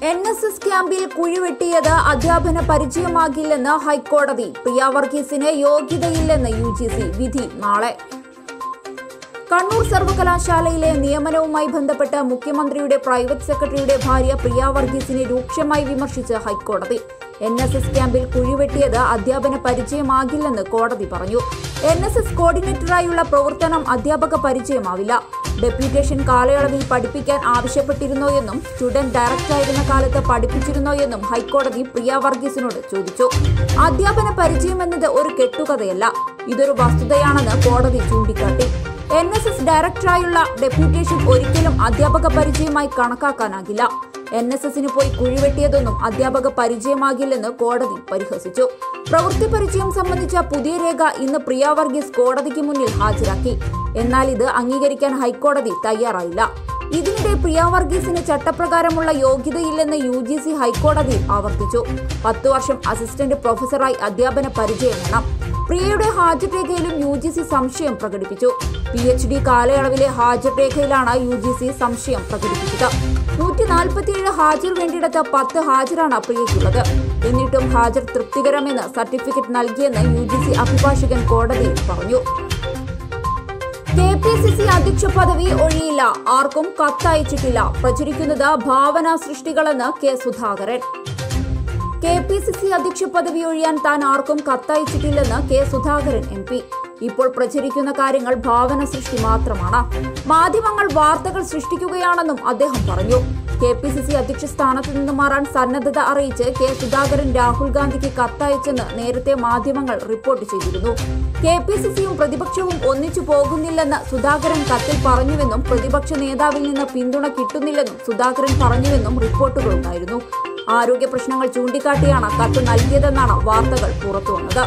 NSS ക്യാമ്പിൽ കുഴിവെട്ടിയത് അധ്യാപന പരിചയമാകില്ലെന്ന് ഹൈക്കോടതി. പ്രിയ വർഗീസിന് യോഗ്യതയില്ലെന്ന് UGC. വിധി നാളെ. കണ്ണൂർ സർവകലാശാലയിലെ നിയമനവുമായി ബന്ധപ്പെട്ട് മുഖ്യമന്ത്രിയുടെ പ്രൈവറ്റ് സെക്രട്ടറിയുടെ ഭാര്യ പ്രിയ വർഗീസിനെ രൂക്ഷമായി വിമർശിച്ച് ഹൈക്കോടതി. NSS ക്യാമ്പിൽ കുഴിവെട്ടിയത് അധ്യാപന പരിചയമാകില്ലെന്ന് കോടതി പറഞ്ഞു. NSS കോർഡിനേറ്ററായുള്ള പ്രവർത്തനം അധ്യാപക പരിചയമാവില്ല. ഡെപ്യൂട്ടേഷൻ കാലയളവിൽ പഠിപ്പിക്കാൻ ആവശ്യപ്പെട്ടിരുന്നോ എന്നും സ്റ്റുഡന്റ് ഡയറക്ടറായിരുന്ന കാലത്ത് പഠിപ്പിച്ചിരുന്നോ എന്നും ഹൈക്കോടതി പ്രിയ വർഗീസിനോട് ചോദിച്ചു. അധ്യാപന പരിചയമെന്നത് ഒരു കെട്ടുകഥയല്ല, ഇതൊരു വസ്തുതയാണെന്ന് കോടതി ചൂണ്ടിക്കാട്ടി. NSS ഡയറക്ടറായുള്ള ഡെപ്യൂട്ടേഷൻ ഒരിക്കലും അധ്യാപക പരിചയമായി കണക്കാക്കാനാകില്ല. NSSന് പോയി കുഴിവെട്ടിയതൊന്നും അധ്യാപക പരിചയമാകില്ലെന്ന് കോടതി പരിഹസിച്ചു. പ്രവൃത്തി പരിചയം സംബന്ധിച്ച പുതിയ രേഖ ഇന്ന് പ്രിയ വർഗീസ് കോടതിക്ക് മുന്നിൽ ഹാജരാക്കി. എന്നാൽ ഇത് അംഗീകരിക്കാൻ ഹൈക്കോടതി തയ്യാറായില്ല. ഇതിനിടെ പ്രിയ വർഗീസിന് ചട്ടപ്രകാരമുള്ള യോഗ്യതയില്ലെന്ന് UGC ഹൈക്കോടതിയിൽ ആവർത്തിച്ചു. 10 വർഷം അസിസ്റ്റന്റ് പ്രൊഫസറായി അധ്യാപന പരിചയം വേണം. പ്രിയയുടെ ഹാജർ രേഖയിലും UGC സംശയം പ്രകടിപ്പിച്ചു. PhD കാലയളവിലെ ഹാജർ രേഖയിലാണ് UGC സംശയം പ്രകടിപ്പിച്ചത്. 147 ഹാജർ വേണ്ടിയിടത്ത് 10 ഹാജരാണ് പ്രിയയ്ക്കുള്ളത്. എന്നിട്ടും ഹാജർ തൃപ്തികരമെന്ന് സർട്ടിഫിക്കറ്റ് നൽകിയെന്ന് UGC അഭിഭാഷകൻ കോടതിയിൽ പറഞ്ഞു. KPCC അധ്യക്ഷ പദവി ഒഴിയില്ല, ആർക്കും കത്തയച്ചിട്ടില്ല. പ്രചരിക്കുന്നത് ഭാവന സൃഷ്ടികളെന്ന് K. സുധാകരൻ. KPCC അധ്യക്ഷ പദവി ഒഴിയാൻ താൻ ആർക്കും കത്തയച്ചിട്ടില്ലെന്ന് K. സുധാകരൻ MP. ഇപ്പോൾ പ്രചരിക്കുന്ന കാര്യങ്ങൾ ഭാവന സൃഷ്ടി മാത്രമാണ്. മാധ്യമങ്ങൾ വാർത്തകൾ സൃഷ്ടിക്കുകയാണെന്നും അദ്ദേഹം പറഞ്ഞു. KPCC അധ്യക്ഷ സ്ഥാനത്ത് നിന്ന് മാറാൻ സന്നദ്ധത അറിയിച്ച് K. സുധാകരൻ രാഹുൽ ഗാന്ധിക്ക് കത്തയച്ചെന്ന് നേരത്തെ മാധ്യമങ്ങൾ റിപ്പോർട്ട് ചെയ്തിരുന്നു. KPCCയും പ്രതിപക്ഷവും ഒന്നിച്ചു പോകുന്നില്ലെന്ന് സുധാകരൻ കത്തിൽ പറഞ്ഞുവെന്നും പ്രതിപക്ഷ നേതാവിൽ നിന്ന് പിന്തുണ കിട്ടുന്നില്ലെന്നും സുധാകരൻ പറഞ്ഞുവെന്നും റിപ്പോർട്ടുകളുണ്ടായിരുന്നു. ആരോഗ്യ പ്രശ്നങ്ങൾ ചൂണ്ടിക്കാട്ടിയാണ് കത്ത് നൽകിയതെന്നാണ് വാർത്തകൾ പുറത്തുവന്നത്.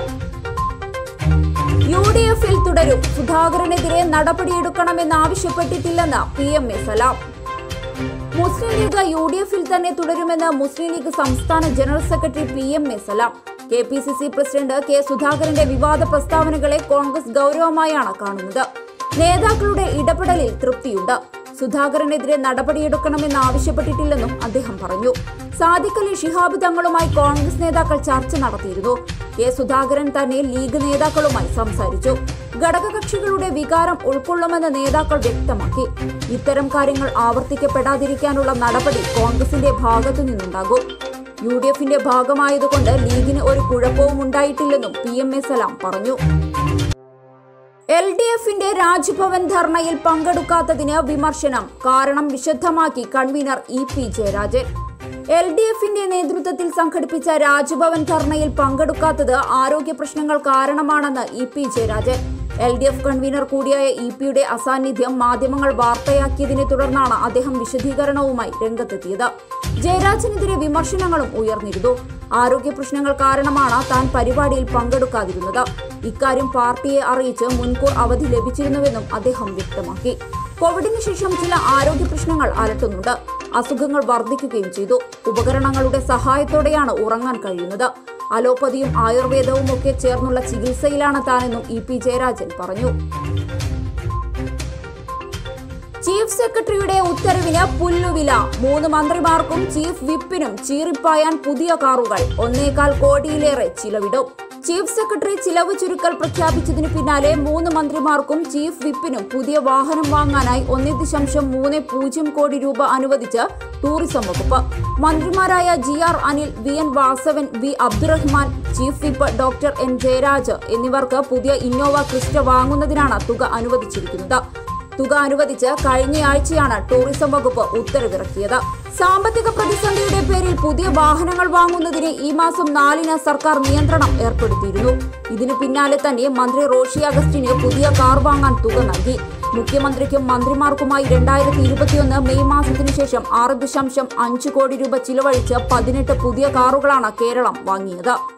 UDF-ൽ തുടരും, സുധാകരനെതിരെ നടപടിയെടുക്കണമെന്നാവശ്യപ്പെട്ടിട്ടില്ലെന്ന് PMA സലാം. മുസ്ലിം ലീഗ് UDF-ൽ തന്നെ തുടരുമെന്ന് മുസ്ലിം ലീഗ് സംസ്ഥാന general secretary PMA Salam. KPCC president K. സുധാകരന്റെ വിവാദ പ്രസ്താവനകളെ കോൺഗ്രസ് ഗൗരവമായാണ് കാണുന്നത്. നേതാക്കളുടെ ഇടപെടലിൽ തൃപ്തിയുണ്ട്. സുധാകരനെതിരെ നടപടിയെടുക്കണമെന്ന് ആവശ്യപ്പെട്ടിട്ടില്ലെന്നും അദ്ദേഹം പറഞ്ഞു. സാദിഖ് അലി ശിഹാബ് തങ്ങളുമായി കോൺഗ്രസ് നേതാക്കൾ ചർച്ച നടത്തിയിരുന്നു. K. സുധാകരൻ തന്നെ ലീഗ് നേതാക്കളുമായി സംസാരിച്ചു. ഘടകകക്ഷികളുടെ വികാരം ഉൾക്കൊള്ളുമെന്ന് നേതാക്കൾ വ്യക്തമാക്കി. ഇത്തരം കാര്യങ്ങൾ ആവർത്തിക്കപ്പെടാതിരിക്കാനുള്ള നടപടി കോൺഗ്രസിന്റെ ഭാഗത്തു നിന്നുണ്ടാകും. UDF-ന്റെ ഭാഗമായതുകൊണ്ട് ലീഗിന് ഒരു കുഴപ്പവും ഉണ്ടായിട്ടില്ലെന്നും PMA സലാം പറഞ്ഞു. LDF-ന്റെ രാജ്ഭവൻ ധർണയിൽ പങ്കെടുക്കാത്തതിന് വിമർശനം. കാരണം വിശദമാക്കി കൺവീനർ EP ജയരാജൻ. LDF-ന്റെ നേതൃത്വത്തിൽ സംഘടിപ്പിച്ച രാജ്ഭവൻ ധർണയിൽ പങ്കെടുക്കാത്തത് ആരോഗ്യ പ്രശ്നങ്ങൾ കാരണമാണെന്ന് EP ജയരാജൻ. LDF കൺവീനർ കൂടിയായ EP-യുടെ അസാന്നിധ്യം മാധ്യമങ്ങൾ വാർത്തയാക്കിയതിനെ തുടർന്നാണ് അദ്ദേഹം വിശദീകരണവുമായി രംഗത്തെത്തിയത്. ജയരാജനെതിരെ വിമർശനങ്ങളും ഉയർന്നിരുന്നു. ആരോഗ്യ പ്രശ്നങ്ങൾ കാരണമാണ് താൻ പരിപാടിയിൽ പങ്കെടുക്കാതിരുന്നത്. ഇക്കാര്യം പാർട്ടിയെ അറിയിച്ച് മുൻകൂർ അവധി ലഭിച്ചിരുന്നുവെന്നും അദ്ദേഹം വ്യക്തമാക്കി. കോവിഡിന് ശേഷം ചില ആരോഗ്യ പ്രശ്നങ്ങൾ അലട്ടുന്നുണ്ട്. അസുഖങ്ങൾ വർദ്ധിക്കുകയും ചെയ്തു. ഉപകരണങ്ങളുടെ സഹായത്തോടെയാണ് ഉറങ്ങാൻ കഴിയുന്നത്. അലോപ്പതിയും ആയുർവേദവും ഒക്കെ ചേർന്നുള്ള ചികിത്സയിലാണ് താനെന്നും EP ജയരാജൻ പറഞ്ഞു. ചീഫ് സെക്രട്ടറിയുടെ ഉത്തരവിന് പുല്ലുവില. 3 മന്ത്രിമാർക്കും ചീഫ് വിപ്പിനും ചീറിപ്പായാൻ പുതിയ കാറുകൾ. 1.25 കോടിയിലേറെ ചിലവിടും. ചീഫ് സെക്രട്ടറി ചിലവ് ചുരുക്കൽ പ്രഖ്യാപിച്ചതിന് പിന്നാലെ 3 മന്ത്രിമാർക്കും ചീഫ് വിപ്പിനും പുതിയ വാഹനം വാങ്ങാനായി 1.30 കോടി രൂപ അനുവദിച്ച് ടൂറിസം വകുപ്പ്. മന്ത്രിമാരായ GR Anil, VN Vasavan, V Abdurahman, chief whip doctor N Jayaraj എന്നിവർക്ക് പുതിയ ഇന്നോവ ക്രിസ്റ്റ വാങ്ങുന്നതിനാണ് തുക അനുവദിച്ചിരിക്കുന്നത്. തുക അനുവദിച്ച് കഴിഞ്ഞയാഴ്ചയാണ് ടൂറിസം വകുപ്പ് ഉത്തരവിറക്കിയത്. സാമ്പത്തിക പ്രതിസന്ധിയുടെ പേരിൽ പുതിയ വാഹനങ്ങൾ വാങ്ങുന്നതിന് ഈ മാസം 4-ന് സർക്കാർ നിയന്ത്രണം ഏർപ്പെടുത്തിയിരുന്നു. ഇതിനു പിന്നാലെ തന്നെ മന്ത്രി റോഷി അഗസ്റ്റിന് പുതിയ കാർ വാങ്ങാൻ തുക നൽകി. മുഖ്യമന്ത്രിക്കും മന്ത്രിമാർക്കുമായി 2021 മെയ് മാസത്തിനു ശേഷം 6.5 കോടി രൂപ ചിലവഴിച്ച് 18 പുതിയ കാറുകളാണ് കേരളം വാങ്ങിയത്.